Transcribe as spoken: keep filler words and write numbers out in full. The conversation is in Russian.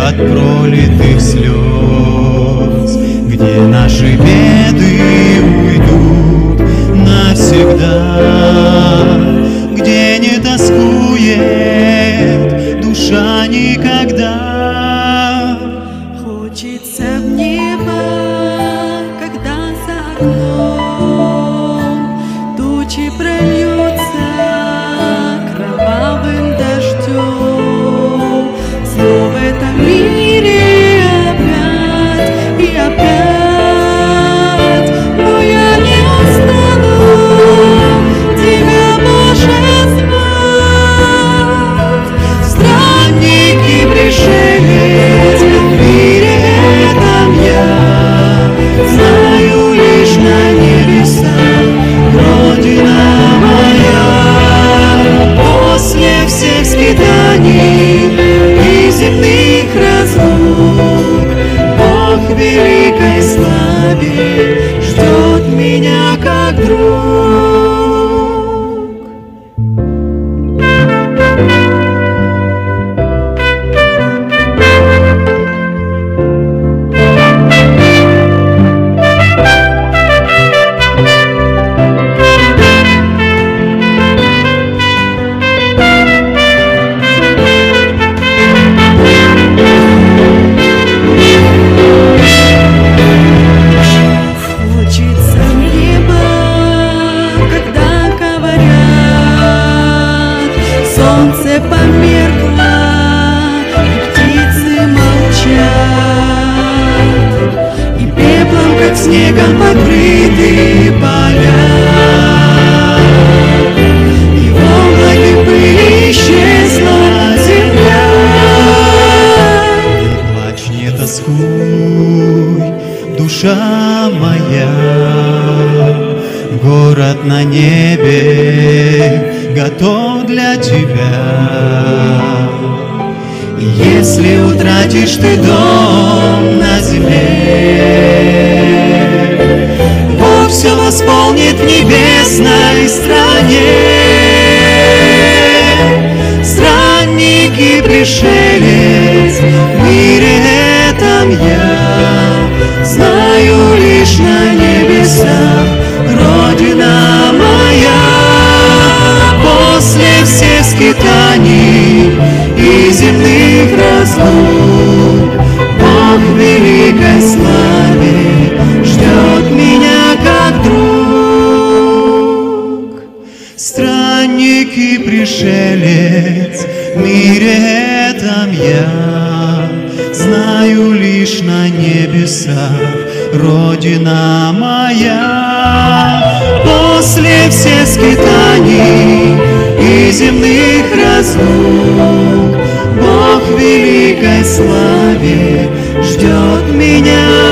от пролитых слез, где наши беды уйдут навсегда, где не тоскует душа никогда. Хочется в небо, когда за окном тучи прольются кровавым дождем. Снова в этом мире опять и опять, но я не устану тебя божествовать. Странник и пришелец в мире этом я, знаю лишь на небесах Родина моя. После всех скитаний и земных разлук Бог в великой славе ждет меня как друг. Солнце померкло, и птицы молчат, и пеплом, как снегом, покрыты поля, и в облаке пыли исчезла земля. Не плачь, не тоскуй, душа моя, город на небе готов для тебя. И если утратишь ты дом на земле, Бог все восполнит в небесной стране. Странник и пришелец в мире этом я, знаю лишь на небесах Родина моя. После всех скитаний и земных разлук Бог в великой славе ждет меня как друг. Странник и пришелец в мире этом я, знаю лишь на небесах Родина моя. После всех скитаний и земных разлук Бог в великой славе ждет меня